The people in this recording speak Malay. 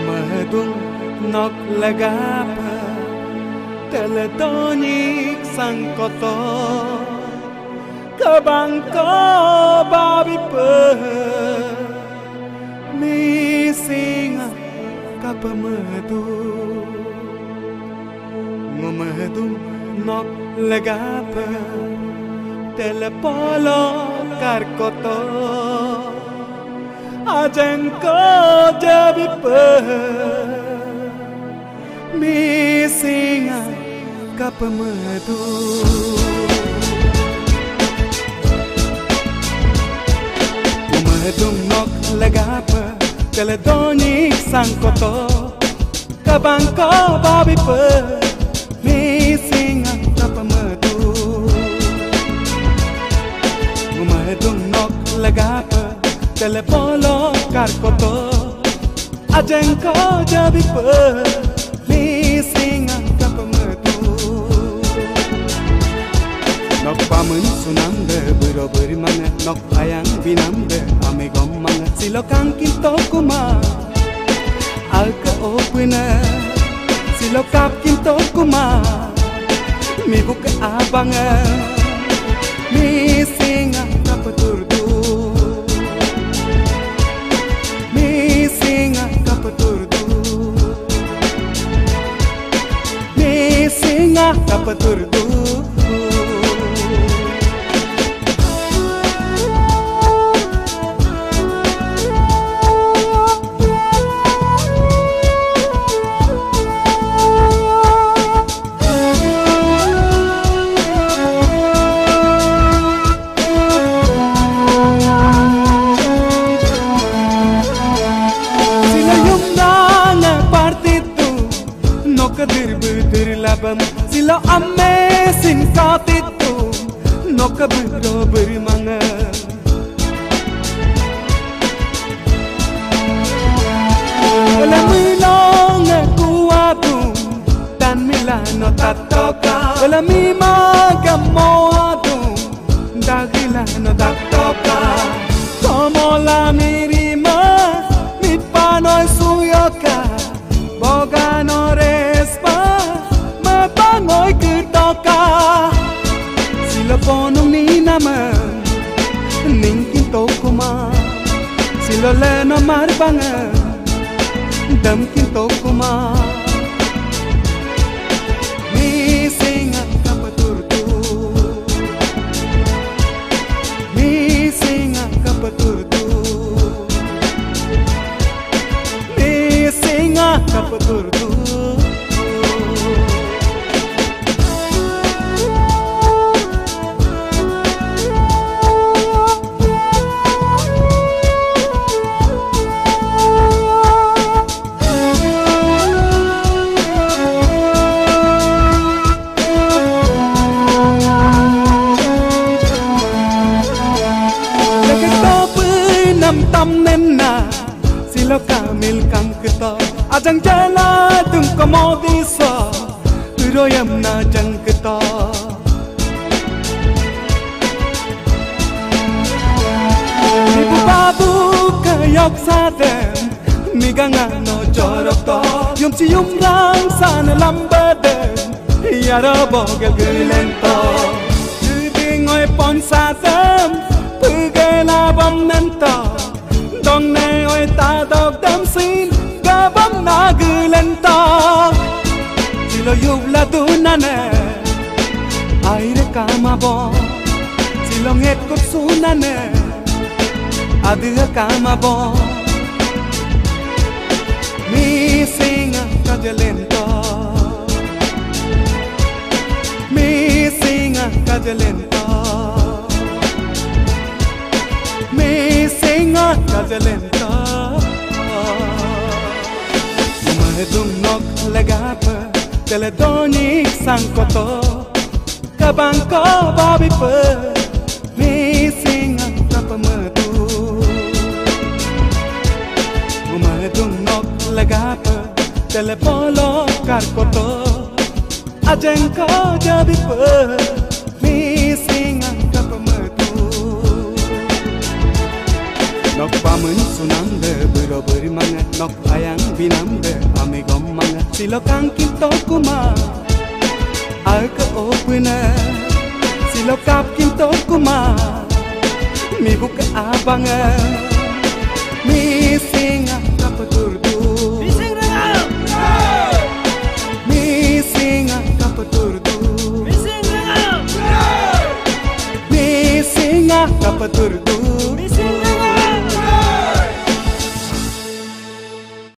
Memadung nok lagapa Teletonyik sangkoto Kabangko babi pe Misinga kapamadu Memadung nok lagapa Telepolo karkoto Ajengko jabi pe Misinga kapamadu Memadung nok lagapa Teletonyik sangkoto Kabangko babi pe Misinga kapamadu Memadung nok lagapa Telepolo karkoto Ajengko jabi pe Misinga kapamadu Nok pamun sunamde bero berimanga Nok ayang binamde ame gomanga Silo kangkin tokuma Alka opuna Silo kapkin tokuma Mi buka abanga Misinga kapaturdu Misinga kapaturdu Misinga kapaturdu Silo ame sin katitu no kaburo berimanga Ola milong kuatu tan milano tatoka Ola mima gamoatu dagilano tatoka Como la mirima mi pano suyoka bogano respa Bangoy kertoka Sila ponong ni naman Ningkin tokuma Sila lena marbanga Damkin tokuma Misinga kapaturdu Misinga kapaturdu Misinga kapaturdu Tam nem na silo kamil kam kito ajang jala tum komodi so turoyam na jang kito ibu babu kayok sadem miganga no jorok to yum si yum rang sana lambade yara bogel gilento ding oi pon sadem pugela bom nento Dong ne oi ta dog dam sin gabam na gulenta Silo yubla dunane aire kama bo Silo nget kop sunane adha kama bo Misinga kajalento Misinga kajalento Misinga kajalenta Memadung nok lagapa Teletonyik sangkoto Kabangko babi pe Misinga kapamadu Memadung nok lagapa Telepolo karkoto Ajengko jabi pe Misinga kapamadu Nok pamun sunamde bero go beri manga nok ayang binam de ame gom manga silokang kinto kuma alka opuna silokap kinto kuma mi buka abanga mi singa kapaturdu mi singa kapaturdu mi singa kapaturdu